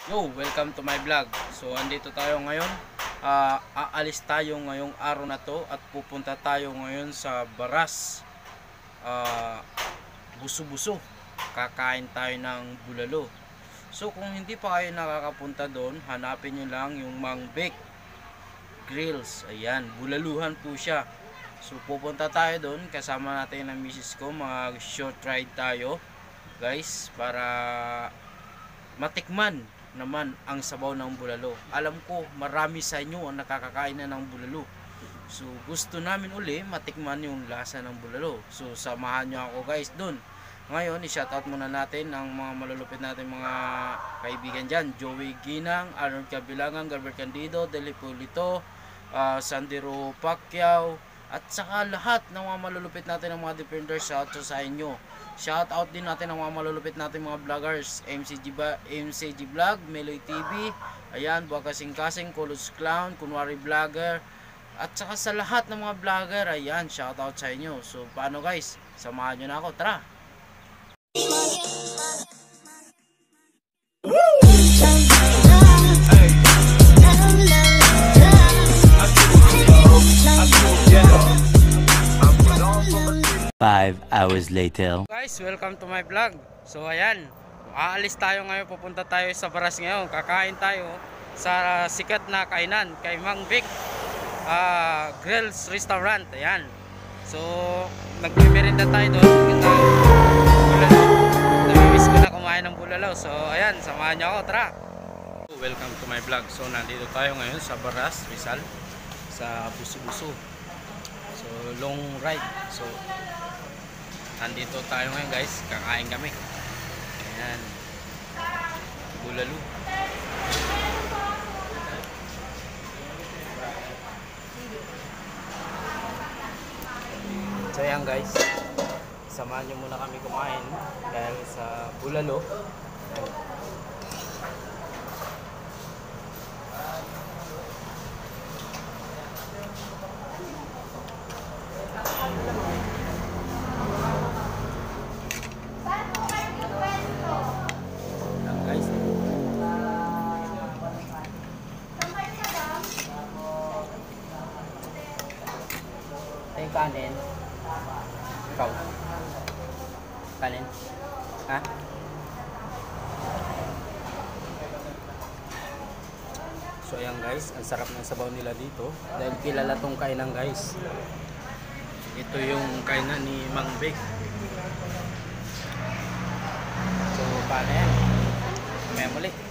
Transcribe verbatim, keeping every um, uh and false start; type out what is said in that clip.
Yo, welcome to my vlog. So, andito tayo ngayon. Uh, aalis tayo ngayong araw na to at pupunta tayo ngayon sa Baras. Uh, Buso-buso. Kakain tayo ng bulalo. So, kung hindi pa kayo nakakapunta doon, hanapin nyo lang yung Mang Bake Grills. Ayan, bulaluhan po siya. So, pupunta tayo doon. Kasama natin ng misis ko. Mga short ride tayo, guys, para matikman naman ang sabaw ng bulalo. Alam ko marami sa inyo ang nakakakain na ng bulalo. So gusto namin uli matikman yung lasa ng bulalo. So samahan nyo ako guys dun. Ngayon i-shoutout muna natin ang mga malulupit natin mga kaibigan dyan. Joey Ginang, Arnold Cabilangan, Gilbert Candido, Deli Pulito, uh, Sandero Pacquiao, at saka lahat ng mga malulupit natin ng mga defenders. Shout out sa inyo. Shout out din natin ang mga malulupit natin mga vloggers, M C G, ba, M C G Vlog, Meloy T V, ayan, Buwag Kasing-Kasing, Kulos Clown, Kunwari Vlogger, at saka sa lahat ng mga vlogger, ayan, shout out sa inyo. So paano guys, samahan nyo na ako, tara! Five hours later. Guys, welcome to my vlog. So ayan, aalis tayo ngayon, pupunta tayo sa Baras ngayon. Kakain tayo sa sikat na kainan kay Mang Bake uh, Grills Restaurant. Ayan. So nagme-merienda tayo doon. Namimiss ko na kumain ng bulalo. So ayan, samahan niyo ako, tara. Welcome to my vlog. So nandito tayo ngayon sa Baras, Rizal, sa Buso-buso. So long ride. So nandito tayo ngayon guys, kakain kami. Ayan, bulalo. So ayan guys, samahan nyo muna kami kumain dahil sa bulalo. Ayan. Yung kanin. Ikaw. Kanin. Ha? So ayan guys, ang sarap ng sabaw nila dito. Dahil kilala tong kainan guys. Ito yung kainan ni Mang Bake. So paano yan? Mamaya muli.